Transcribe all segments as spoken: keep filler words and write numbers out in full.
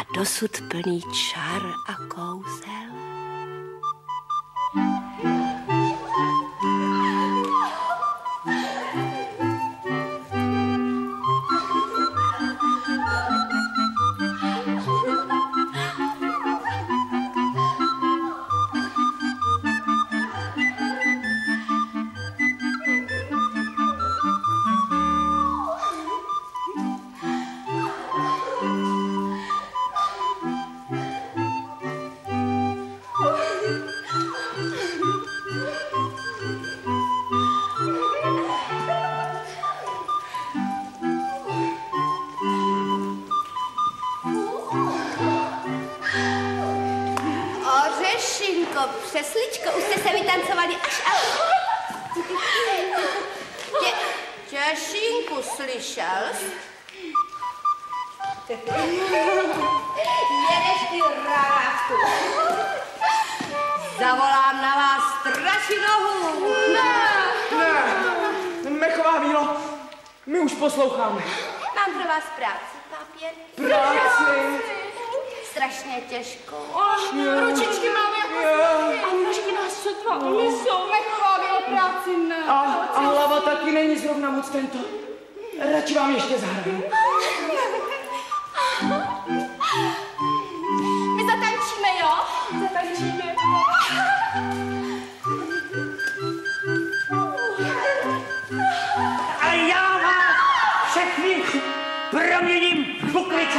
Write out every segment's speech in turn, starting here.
dosud plný čar a kouzel. Přesličko, už jste se vytancovali až až. Tě, Těšínku, slyšel jsi? Jedeš ty rávku. Zavolám na vás Strašinohu. Ne, ne, Mechová Vílo, my už posloucháme. Mám pro vás práci, papír. Práci? Strašně těžkou. Oh, ručičky máme jako a nožky nás sotva unesou. Mechová Vílo, práci ne. A, a hlava taky není zrovna moc tento. Radši vám ještě zahraju. My zatančíme, jo? Zatančíme. A já vás všechny proměním v bukvice.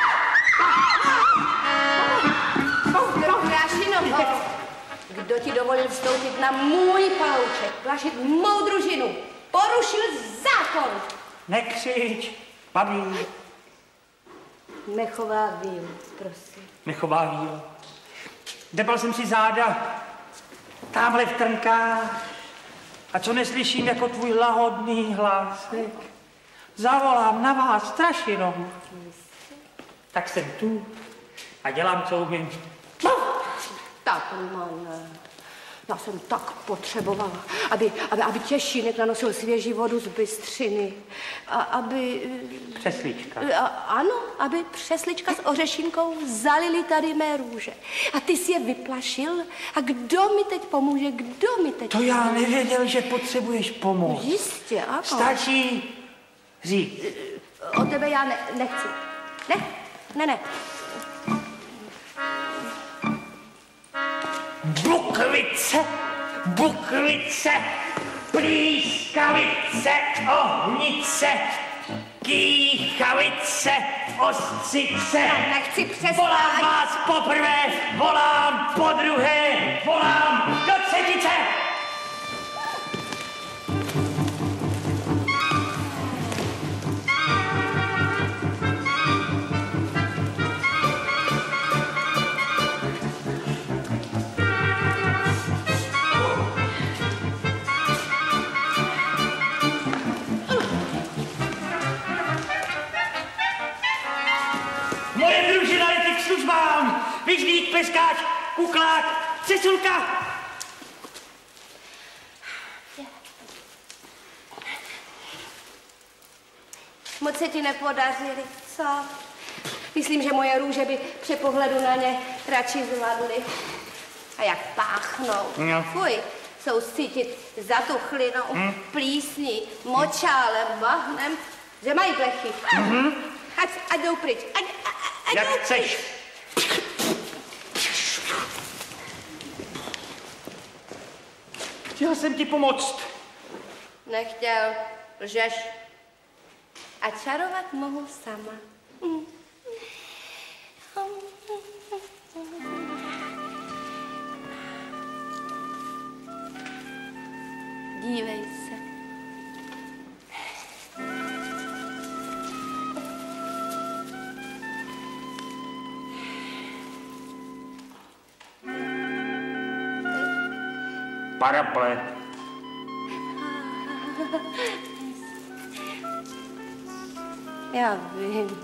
Strašinoho, kdo ti dovolil vstoupit na můj palouček, plašit mou družinu, porušil zákon. Nekřič, babi. Mechová Vílo, prosím. Mechová Vílo. Debal jsem si záda, tamhle v trnkách. A co neslyším jako tvůj lahodný hlásek? Zavolám na vás Strašinohu. Tak jsem tu a dělám, co umím. Tak, mane. Já jsem tak potřebovala, aby, aby, aby Těšínek nanosil svěží vodu z bystřiny. A aby... Přeslička. A, ano, aby přeslička s ořešinkou zalili tady mé růže. A ty si je vyplašil. A kdo mi teď pomůže? Kdo mi teď To já nevěděl, že potřebuješ pomoc. Jistě, ano. Stačí říct. O tebe já ne, nechci. Ne, ne, ne. Bukvice, bukvice, plískavice, ohnice, kýchavice, ostřice. Nechci přestat. Volám vás poprvé, volám podruhé, volám do třetice. Vyždík, peskáč, kuklák, přesulka. Moc se ti nepodařili, co? Myslím, že moje růže by při pohledu na ně radši zvládly. A jak páchnou. No. Fuj, jsou cítit zatuchlinou, hmm. plísní, močálem, bahnem, že mají blechy. Mm-hmm. Ať, ať jdou pryč. Ať, ať jak jdou chceš. Pryč. Chtěl jsem ti pomoct. Nechtěl, lžeš. A čarovat mohu sama. Mm. Dívej se. Paraple. Já vím.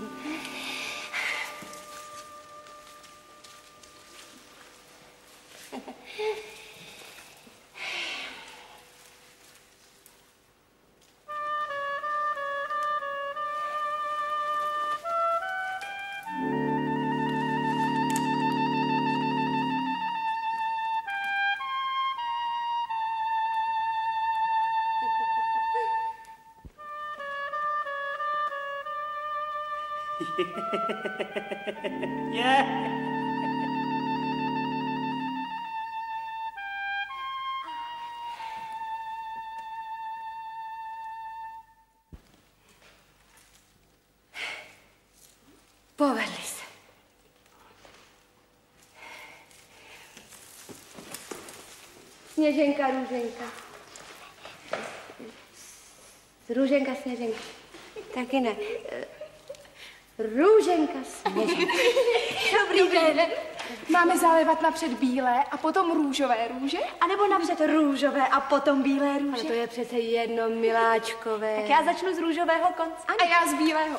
Je. Povedli se. Sněženka, růženka. Růženka, sněženka. Taky ne. Růženka, sněženka. Dobrý den. Máme zalévat napřed bílé a potom růžové růže? A nebo napřed růžové a potom bílé růže? Ale to je přece jedno, miláčkové. Tak já začnu z růžového konce. A já z bílého.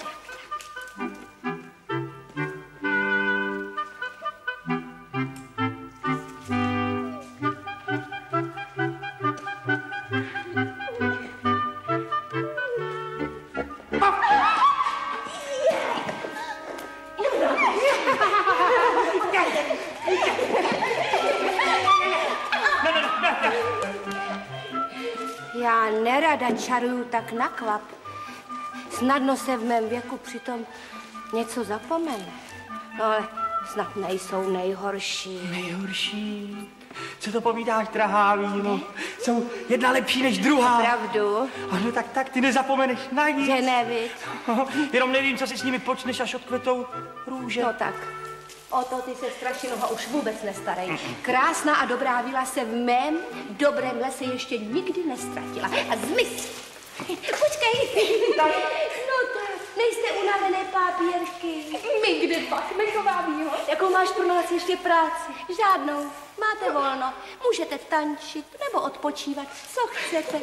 Já nerada čaruju tak na kvap. Snadno se v mém věku přitom něco zapomene. No ale snad nejsou nejhorší. Nejhorší? Co to povídáš, drahá víno? Jsou jedna lepší než druhá. Pravdu? Ano, tak, tak, ty nezapomeneš na nic. Že nevíc. Jenom nevím, co si s nimi počneš, až odkvetou růže. No tak. O to ty se strašinoha už vůbec nestarej. Krásná a dobrá vila se v mém dobrém lese ještě nikdy nestratila. A zmiz! Počkej! No tak, nejste unavené pápěrky. My kde pak, Mechová vílo? Jakou máš pro nás ještě práci? Žádnou. Máte volno. Můžete tančit nebo odpočívat, co chcete.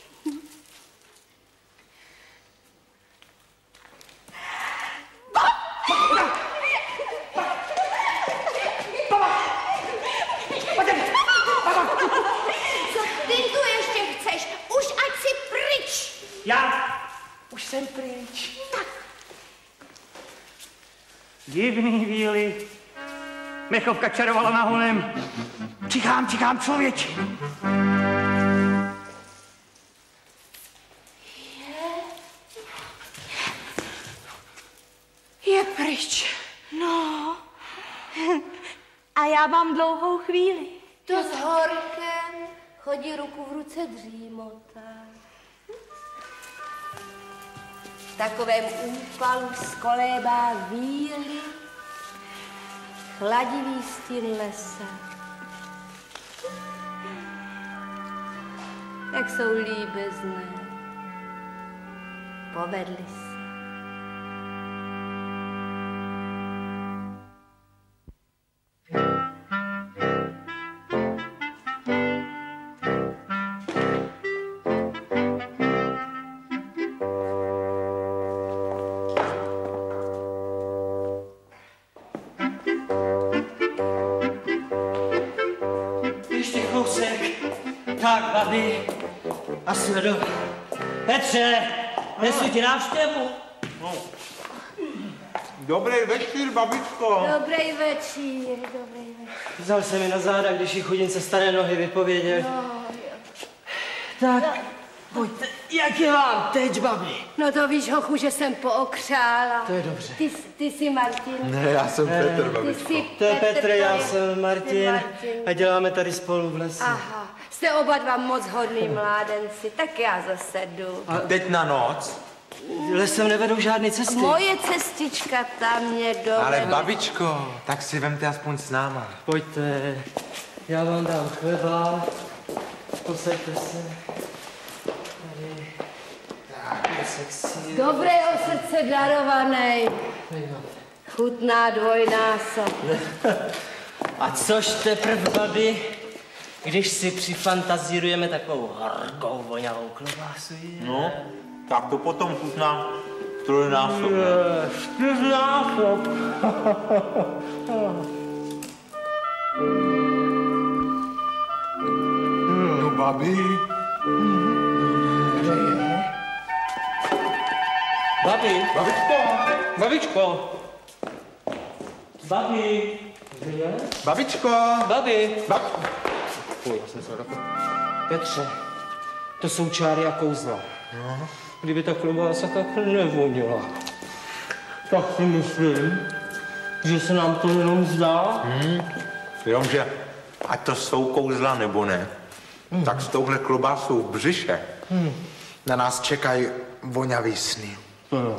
Co ty tu ještě chceš? Už ať si pryč! Já už jsem pryč. Divný víly. Mechovka čarovala na honem. Čichám, čichám, člověče. Je pryč. No. A já mám dlouhou chvíli. To s horkem chodí ruku v ruce dřímota. V takovém úpalu skolébá víly chladivý stín lesa. Jak jsou líbezné. Povedli se. Tak, babi. A sledo. Petře, nesu ti návštěvu. No. Dobrý večer, babičko. Dobrý večer, dobrý večer. Vzal se mi na záda, když jí chudince staré nohy vypověděl. No, tak, no. Pojďte, jak je vám teď, babi? No to víš, hochu, že jsem pookřála. To je dobře. Ty, ty jsi Martin. Ne, já jsem ne, Petr, babičko. Ty jsi To je Petr, Petr, já jsem Martin, Martin a děláme tady spolu v lese. Aha, jste oba dva moc hodný mládenci, tak já zase jdu. A teď na noc? Lesem nevedou žádné cesty. Moje cestička tam mě dovede. Ale babičko, tak si vemte aspoň s náma. Pojďte, já vám dám chleba, posaďte se. Tady, tak, sexy. Dobrého srdce darovaný. Chutná dvojnásob. A což teprv, babi, když si přifantazírujeme takovou horkou, voňavou klobásu, je? No, tak to potom chutná trojnásob. Čtyřnásob. No, babi. Babi, Babičko. babičko. Babi. Kde je? Babičko. Babi. Bab... Fuj, já jsem se odapil. Petře, to jsou čáry a kouzla. No. Kdyby ta klobása tak nevonila. Tak si myslím, že se nám to jenom zdá. Hmm. Jenomže, ať to jsou kouzla nebo ne, hmm. tak s touhle klobásou v břiše hmm. na nás čekají voňavý sny. Hmm.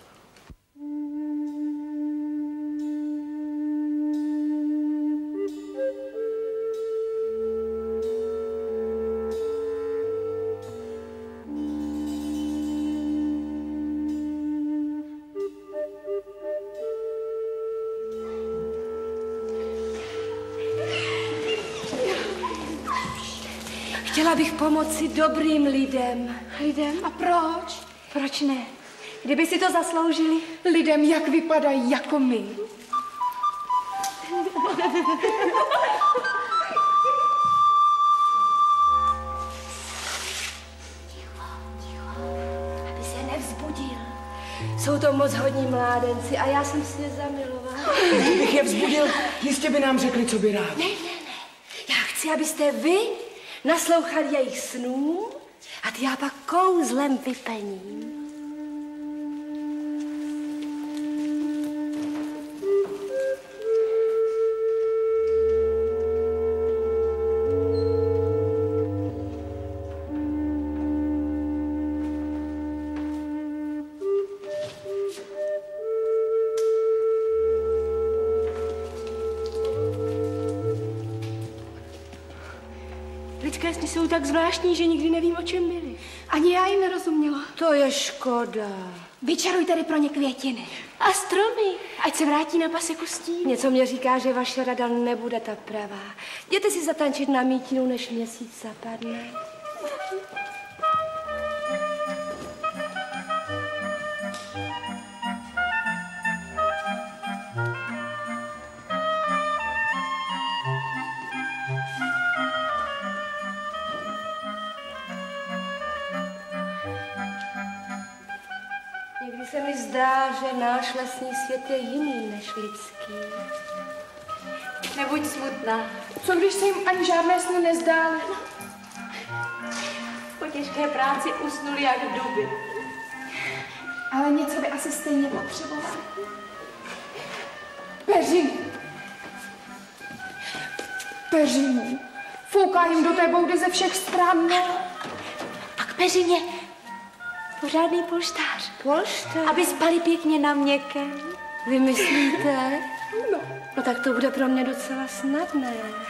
Chtěla bych pomoci dobrým lidem. Lidem? A proč? Proč ne? Kdyby si to zasloužili. Lidem, jak vypadají jako my. Aby se nevzbudil. Jsou to moc hodní mládenci a já jsem si je zamilovala. Kdybych je vzbudil, jistě by nám řekli, co by rád. Ne, ne, ne. Já chci, abyste vy naslouchali jejich snům a ty já pak kouzlem vypením. Lidské sny jsou tak zvláštní, že nikdy nevím, o čem byly. Ani já jim nerozuměla. To je škoda. Vyčaruj tady pro ně květiny. A stromy. Ať se vrátí na paseku stín. Něco mě říká, že vaše rada nebude ta pravá. Jděte si zatančit na mítinu, než měsíc zapadne. Někdy se mi zdá, že náš lesní svět je jiný než lidský. Nebuď smutná. Co když se jim ani žádné sny nezdály? Po těžké práci usnuli jak duby. Ale něco by asi stejně potřebovali. Peřiny. Peřiny. Fouká jim do té boudy ze všech stran. A k peřině pořádný polštář. Polštář? Aby spali pěkně na měkkém. Vy myslíte? No. No tak to bude pro mě docela snadné.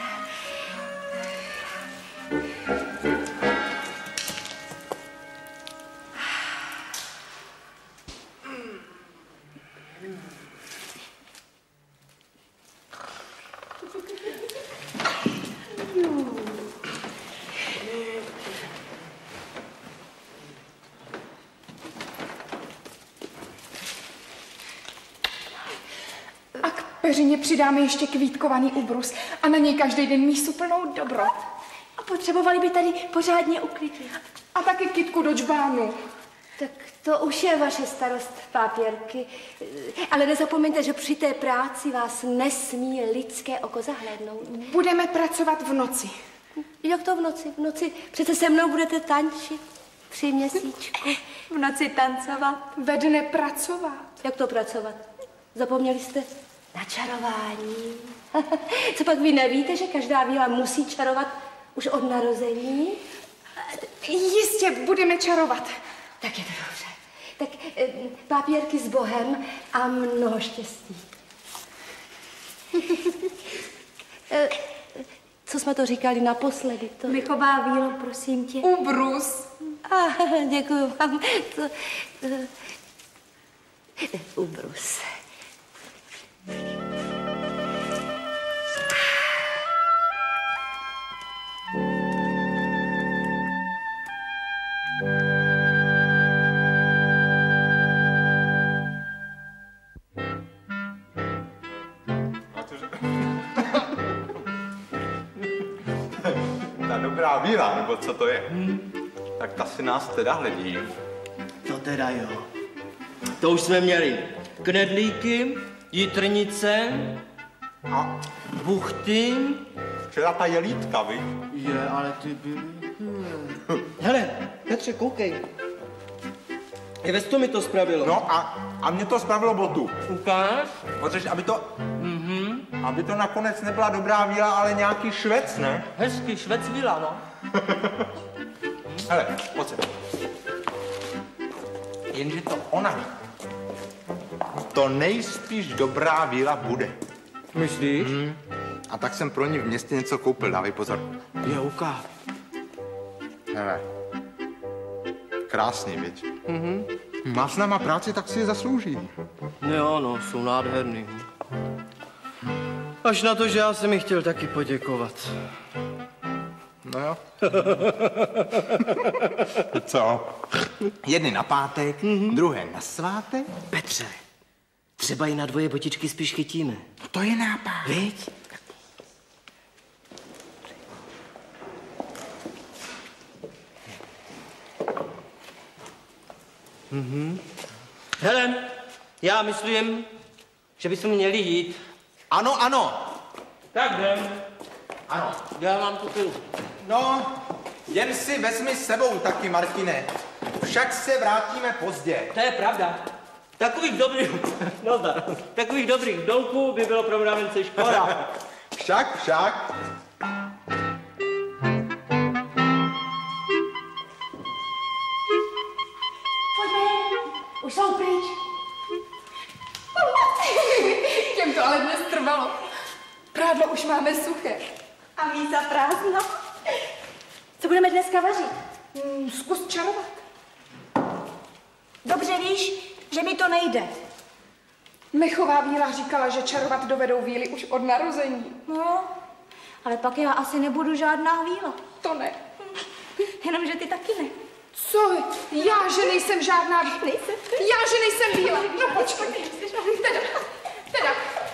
Peřině přidáme ještě kvítkovaný ubrus a na něj každý den mísu plnou dobrot. A potřebovali by tady pořádně uklidit. A taky kytku do džbánu. Tak to už je vaše starost, pápěrky. Ale nezapomeňte, že při té práci vás nesmí lidské oko zahlédnout. Budeme pracovat v noci. Jak to v noci? V noci přece se mnou budete tančit. Tři měsíčku. V noci tancovat. Ve dne pracovat. Jak to pracovat? Zapomněli jste na čarování. Co pak vy nevíte, že každá víla musí čarovat už od narození? Jistě budeme čarovat. Tak je to dobře. Tak eh, pápěrky s Bohem a mnoho štěstí. eh, co jsme to říkali naposledy? To... Mychová vílo, prosím tě. Ubrus. Ah, děkuju vám. To, eh, ubrus. Ta dobrá víla, nebo co to je, hmm. tak ta si nás teda hledí. To teda jo. To už jsme měli knedlíky, jitrnice A buchty. včera ta jelítka, víš? Je, ale ty byly... Hele, Petře, koukej. I ve sto mi to spravilo. No a, a mě to spravilo botu. Ukáž? Protože aby to, mm-hmm. aby to nakonec nebyla dobrá víla, ale nějaký švec, ne? Hezký švec víla, no. Hele, pojď se. Jenže to ona. To nejspíš dobrá víla bude. Myslíš? Mm. A tak jsem pro ní v městě něco koupil, dávej pozor. Je, ukáž. Hele. Krásný, viď? Mhm. Má s náma práci, tak si je zaslouží. Jo, no, jsou nádherný. Až na to, že já jsem mi chtěl taky poděkovat. No jo. Co? Jedny na pátek, mm-hmm. druhé na svátek. Petře, třeba i na dvoje botičky spíš chytíme. No to je nápad. Viď? Mhm. Helen, já myslím, že bychom měli jít. Ano, ano. Tak jdem. Ano. Já mám tu pilu. No, jen si vezmi s sebou taky, Martine. Však se vrátíme pozdě. To je pravda. Takových dobrých, no zdar, takových dobrých dolků by bylo pro mravence škoda. Však, však. Pojďme, už jsou pryč. Těm to ale dnes trvalo. Prádlo už máme suché. A mísa prázdno. Co budeme dneska vařit? Hmm, zkus čarovat. Dobře víš, že mi to nejde. Mechová víla říkala, že čarovat dovedou víly už od narození. No, ale pak já asi nebudu žádná víla. To ne. Jenomže ty taky ne. Co? Já, že nejsem žádná víla. Nejsem. Já, že nejsem víla. No počkej. Teda, teda.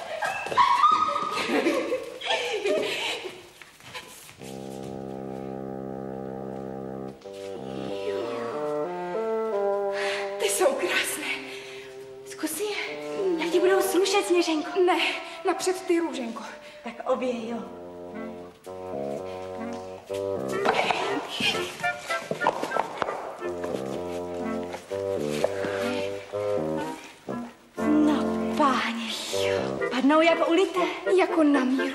Ty jsou krásné. Zkusí, jak ti budou slušet, Sněženko. Ne, napřed ty, Růženko. Tak obě, jo. No, páně, padnou jako ulité. Jako na míru.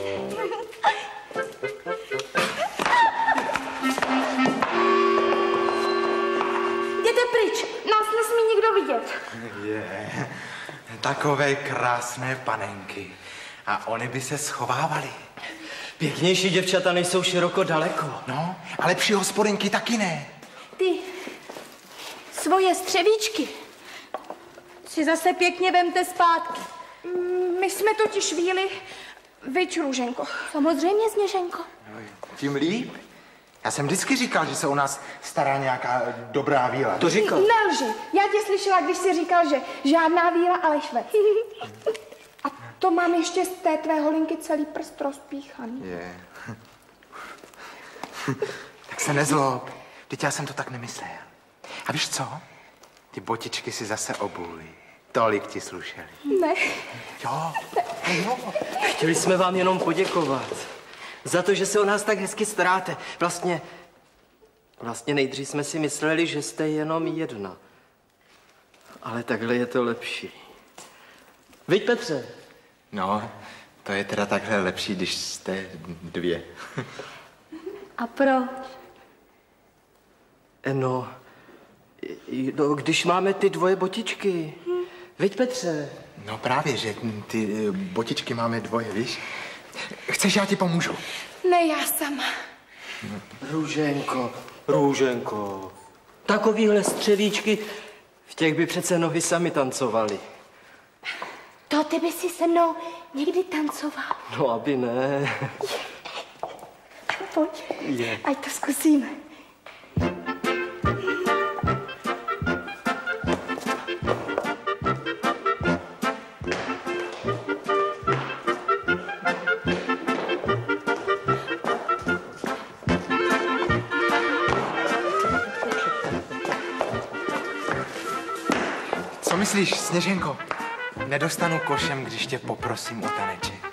Jděte pryč, Nás nesmí nikdo vidět. Je, takové krásné panenky. A oni by se schovávali. Pěknější děvčata nejsou široko daleko. No, a lepší hospodinky taky ne. ty svoje střevíčky si zase pěkně vemte zpátky. My jsme totiž víli, viď, Růženko. Samozřejmě, Sněženko. Tím líp. Já jsem vždycky říkal, že se o nás stará nějaká dobrá víla. To říkal. Nelži. Já tě slyšela, když jsi říkal, že žádná víla, ale švec. A to mám ještě z té tvé holinky celý prst rozpíchaný. Je. Tak se nezlob. Teď já jsem to tak nemyslel. A víš co? Ty botičky si zase obuj. Tolik ti slušeli. Ne. Jo. jo. Chtěli jsme vám jenom poděkovat za to, že se o nás tak hezky staráte. Vlastně, vlastně nejdřív jsme si mysleli, že jste jenom jedna. Ale takhle je to lepší. Viď, Petře? No, to je teda takhle lepší, když jste dvě. A proč? No, no, když máme ty dvoje botičky. Hm. Viď, Petře? No právě, že ty botičky máme dvoje, víš? Chceš, já ti pomůžu? Ne, já sama. Růženko, Růženko. Takovýhle střevíčky, v těch by přece nohy sami tancovaly. To ty by si se mnou někdy tancoval. No, aby ne. Pojď, Je. ať to zkusíme. Co myslíš, Sněženko? Nedostanu košem, když tě poprosím o taneček.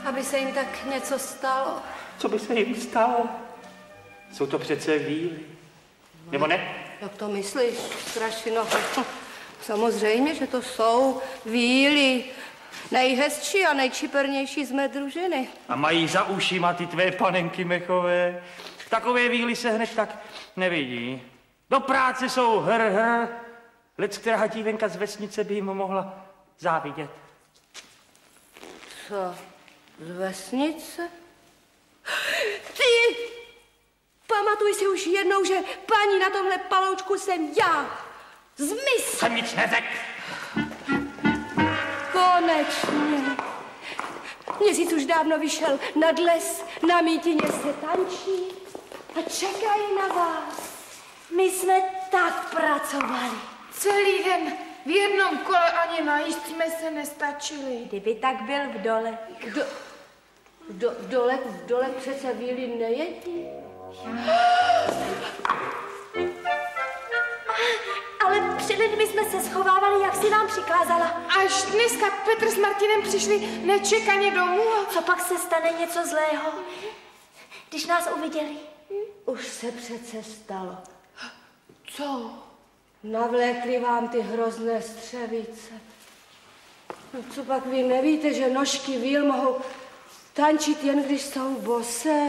aby se jim tak něco stalo. Co by se jim stalo? Jsou to přece víly. Nebo ne? Jak to myslíš, Strašino? Samozřejmě, že to jsou víly. Nejhezčí a nejčipernější z mé družiny. A mají za ušima ty tvé panenky mechové. Takové víly se hned tak nevidí. Do práce jsou hr, hr. Lec, která dívenka z vesnice by jim mohla závidět. Co? Z vesnice? Ty! Pamatuj si už jednou, že paní na tomhle paloučku jsem já. Zmiz! Jsem nic neřekl. Konečně. Měsíc už dávno vyšel nad les, na mítině se tančí a čekají na vás. My jsme tak pracovali. Celý den v jednom kole ani najíst jsme se nestačili. Kdyby tak byl v dole. Do, do, v dole, v dole přece víly nejedí. Ale před lidmi jsme se schovávali, jak si nám přikázala. Až dneska Petr s Martinem přišli nečekaně domů. Co pak se stane něco zlého, když nás uviděli? Už se přece stalo. Co? Navlékli vám ty hrozné střevíce. No co pak vy nevíte, že nožky víl mohou tančit jen když jsou bosé?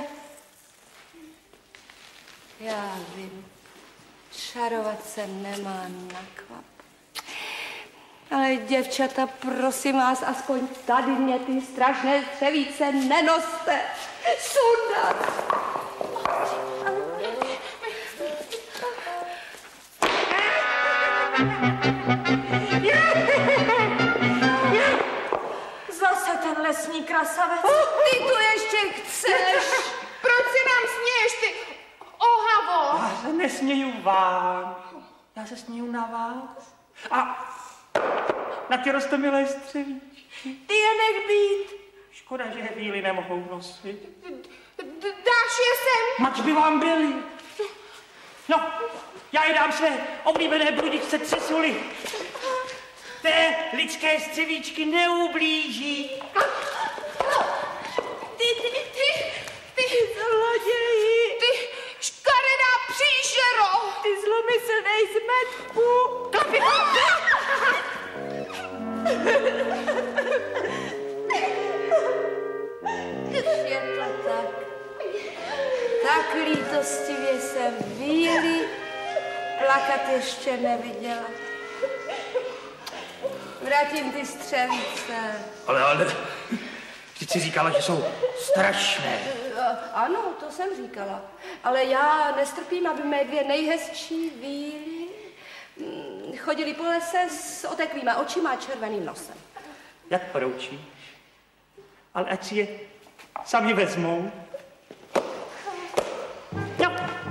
Já vím. Čarovat se nemá na kvap. Ale děvčata, prosím vás, aspoň tady mě ty strašné střevíce nenoste. Sundat! Zase ten lesní krasavec. Ty tu ještě chceš? Proč se nám směješ, ty ohavo? Já se nesměju vám. Já se směju na vás. A na ty roztomilé střevíčky. Ty je nech být. Škoda, že je víly nemohou nosit. Dáš je sem? Mač by vám byli. No, já je dám své oblíbené bludičce třesuly. Té lidské střevíčky neublíží. Ty, ty, ty, ty, zloději. Ty škaredá příšero. Ty zlomyslnej zmetku. Klapi, Když je to tak, tak lítostivě jsem víly plakat ještě neviděla. Vrátím ty střevíce. Ale, ale, vždyť si říkala, že jsou strašné. Ano, to jsem říkala. Ale já nestrpím, aby mé dvě nejhezčí víly mm, chodili po lese s oteklýma očima a červeným nosem. Jak poroučíš? Ale ať si je sami vezmou. No.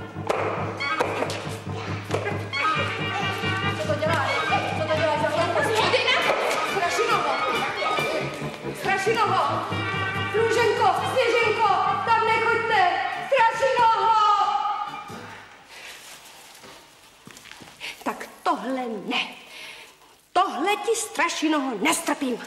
Co to děláš? Co to děláš za hloupost? Strašinoho! Strašinoho! Růženko, Sněženko, tam nechoďte! Strašinoho! Tak tohle ne. Tohle ti Strašinoho nestrpím.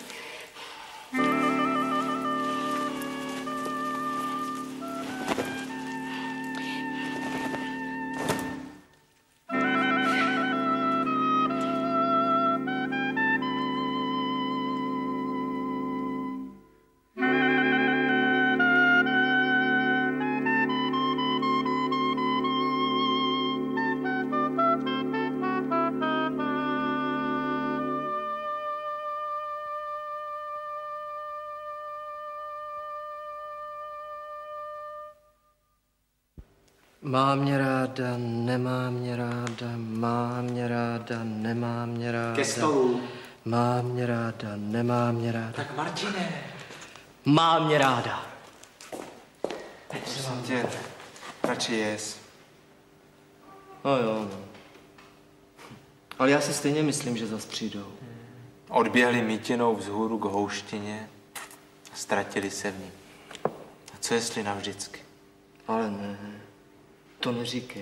Má mě ráda, nemá mě ráda, má mě ráda, nemá mě ráda. Ke stolu. Má mě ráda, nemá mě ráda. Tak Martine. Má mě ráda. Prosím tě, radši jes. No jo, no. Ale já si stejně myslím, že zas přijdou. Odběhli mítinou vzhůru k houštině a ztratili se v ní. A co jestli navždycky? Ale ne, to neříkej.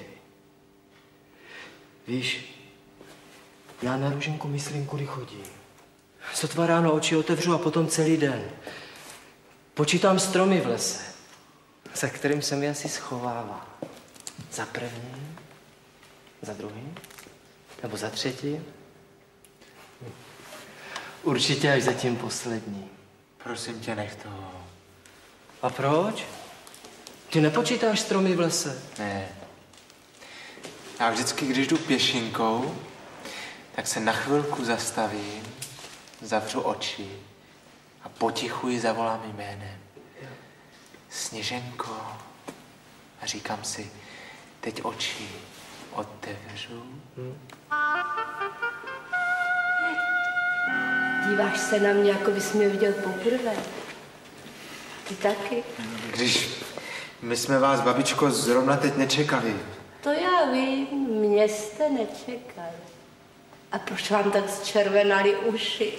Víš, já na Růženku myslím, kudy chodím. Sotva ráno oči otevřu a potom celý den. Počítám stromy v lese, za kterým se mi asi schovává. Za první, za druhý, nebo za třetí. Určitě až za tím poslední. Prosím tě, nech toho. A proč? Ty nepočítáš stromy v lese? Ne. Já vždycky, když jdu pěšinkou, tak se na chvilku zastavím, zavřu oči a potichu ji zavolám jménem. Sněženko. A říkám si, teď oči otevřu. Hmm. Díváš se na mě, jako bys mě viděl poprvé. Ty taky? Když my jsme vás, babičko, zrovna teď nečekali. To já vím, mě jste nečekali. A proč vám tak zčervenaly uši?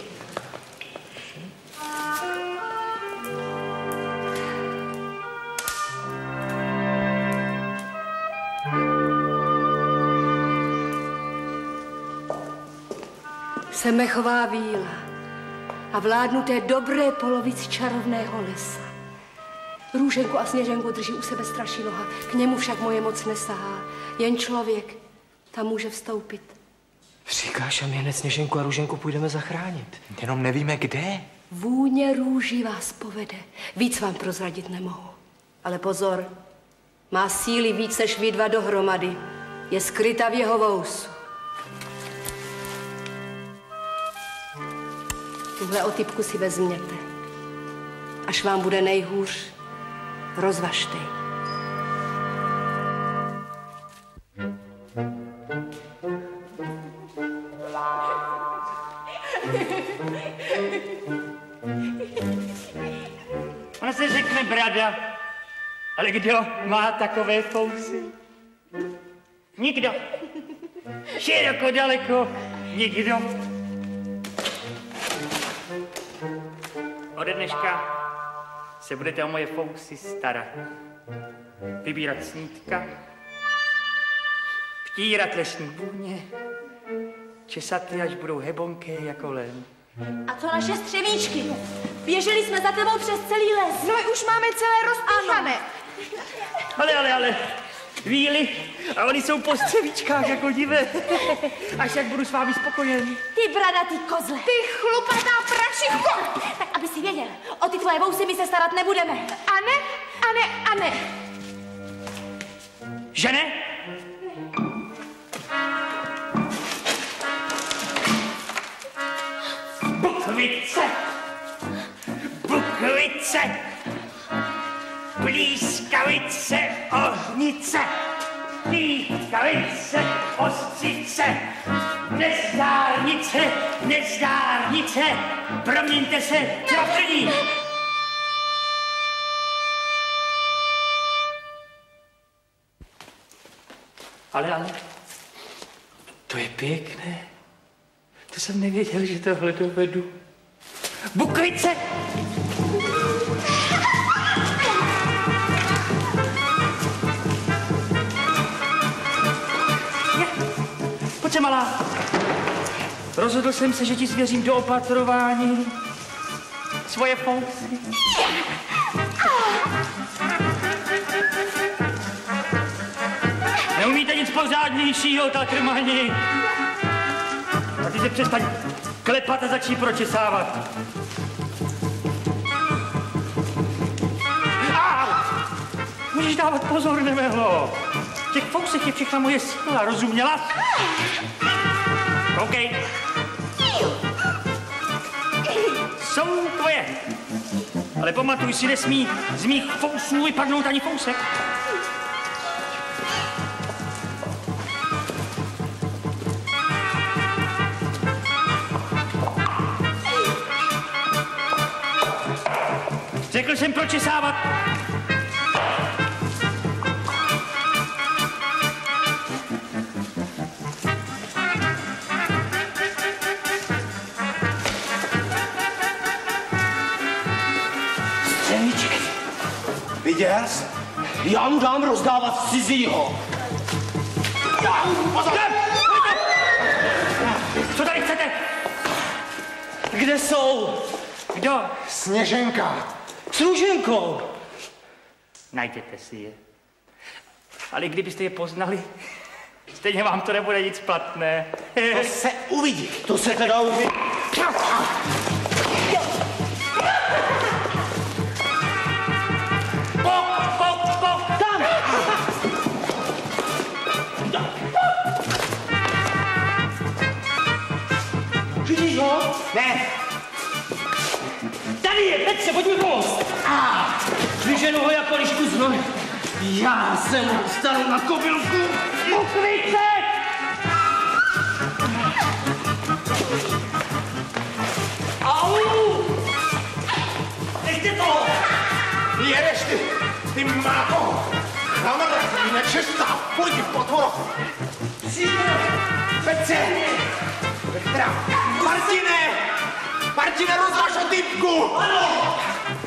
Jsem mechová víla a vládnu té dobré polovici čarovného lesa. Růženku a Sněženku drží u sebe Strašinoha, k němu však moje moc nesahá. Jen člověk tam může vstoupit. Říkáš, a my hned Sněženku a Růženku půjdeme zachránit. Jenom nevíme, kde. Vůně růží vás povede. Víc vám prozradit nemohu. Ale pozor, má síly víc než vy dva dohromady. Je skryta v jeho vousu. Tuhle otypku si vezměte. Až vám bude nejhůř, rozvažte ji. Ona se řekne brada, ale kdo má takové fousy? Nikdo. Široko daleko nikdo. Ode dneška se budete o moje fousy starat. Vybírat snídka, vtírat lesní vůně, česat je, až budou hebonké jako len. A co naše střevíčky? Běželi jsme za tebou přes celý les. No už máme celé rozpíchané. Ale, ale, ale, víly, a oni jsou po střevíčkách jako divé. Až jak budu s vámi spokojen. Ty bradatý kozle. Ty chlupatá prašichko. Tak aby si věděl, o ty tvoje vousy my se starat nebudeme. A ne, a ne, a ne. Že ne? Bukvice, bukvice, blízkavice, ohnice, píkavice, ostřice, nezdárnice, nezdárnice, proměňte se do první. Ale, ale, to je pěkné. To jsem nevěděl, že tohle dovedu. Bukvice! Pojď se, malá. Rozhodl jsem se, že ti svěřím do opatrování svoje fousy. Neumíte nic pořádnějšího, tatrmani. A ty se přestaň klepat a začni pročesávat. Au! Můžeš dávat pozor, nemehlo. V těch fousech je všechna moje síla, rozuměla? OK. Jsou tvoje. Ale pamatuj si, nesmí z mých fousů vypadnout ani fousek. Řekl jsem pročesávat. Střevíčky. Viděl jsi? Já mu dám rozdávat cizího. Pozor! Co tady chcete? Kde jsou? Kdo? Sněženka. S Růženkou. Najděte si je. Ale kdybyste je poznali, stejně vám to nebude nic platné. To se uvidí. To se teda uvidí. Pok, pok, pok, tam! Vidíš ho? Ne. Tady je, Petře, pojď mi pomoct. A, vyženu ho jako lišku z nohy. Já se mu dostanu na kobylku. Ukryj se! Au! Nechte to! Jedeš ty, ty máko. Kamera, ty nečistá, pojď potvoro. Petře. Petra. Martine. Martine, rozvaž o typku. Ano!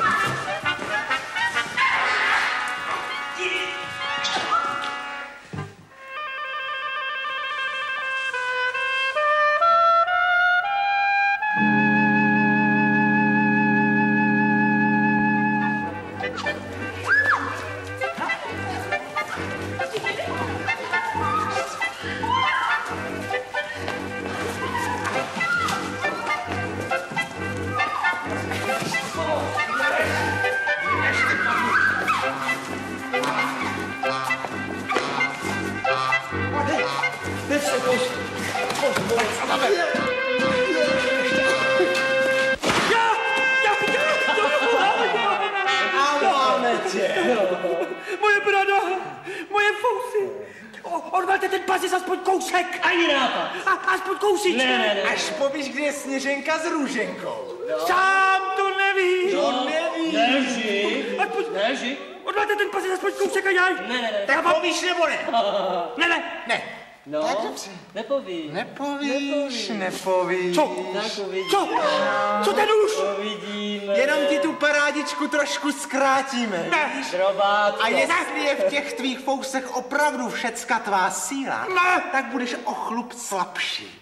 Moje brada, moje fousy. Odvalte ten pas aspoň kousek. Ani nápad. A, aspoň kousíček. Ne, ne, ne. Až povíš, kde je Sněženka s Růženkou. Sám to neví. To neví. Neži. Aspoň, Neži. odvalte ten pas aspoň kousek a jaj. Ne, ne, ne. Tak povíš nebo ne? Ne, ne. Ne. No, Tak dobře. nepoví. Nepovíš, nepovíš. Co? Tak uvidíme. Co? Co ten už? Uvidíme. Jenom ti tu parádičku trošku zkrátíme. Ne. Drobátko. A jestli je v těch tvých fousech opravdu všecka tvá síla, Ne. tak budeš o chlup slabší.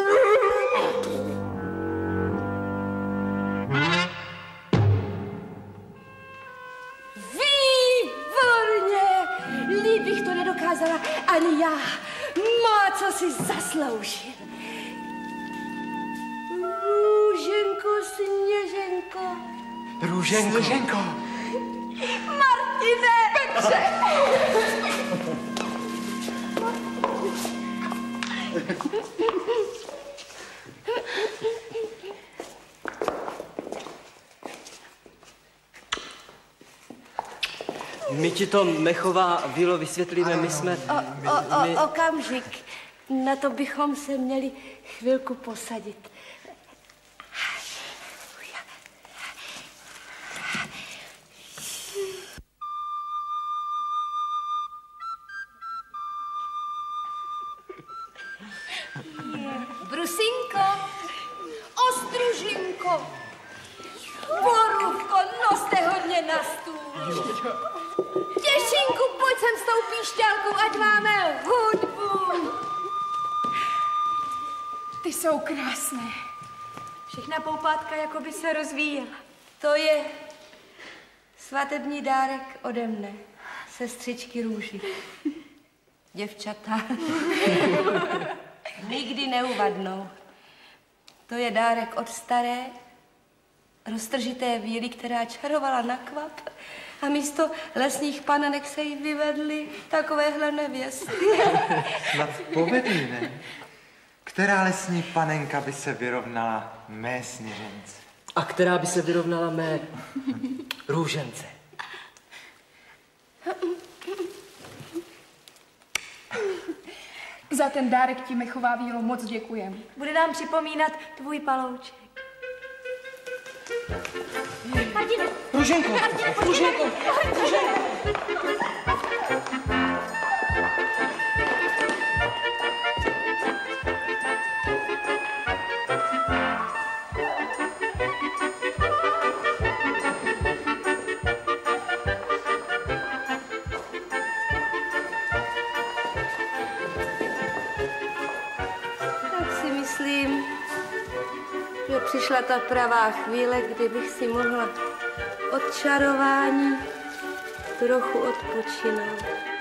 Výborně! Líp bych to nedokázala ani já. Má, co si zasloužil. Růženko, Sněženko. Růženko. Sněženko. Martine! Petře! My ti to, Mechová vílo, vysvětlíme, my jsme... O, o, my- o, okamžik. Na to bychom se měli chvilku posadit. Brusinko, Ostružinko, Borůvko, noste hodně na stůl. Těšinku, pojď sem s tou píšťalkou, ať máme hudbu. Ty jsou krásné. Všechna poupátka jako by se rozvíjela. To je svatební dárek ode mne, sestřičky Růži. Děvčata. Nikdy neuvadnou. To je dárek od staré, roztržité víly, která čarovala na kvap a místo lesních panenek se jí vyvedly takovéhle nevěsty. Snad povedli, ne? Která lesní panenka by se vyrovnala mé Sněžence? A která by se vyrovnala mé Růžence? Za ten dárek ti, Mechová vílo, moc děkujem. Bude nám připomínat tvůj palouček. Martine! Růženko, Růženko, Růženko. Tak si myslím, že přišla ta pravá chvíle, kdy bych si mohla od čarování trochu odpočinout.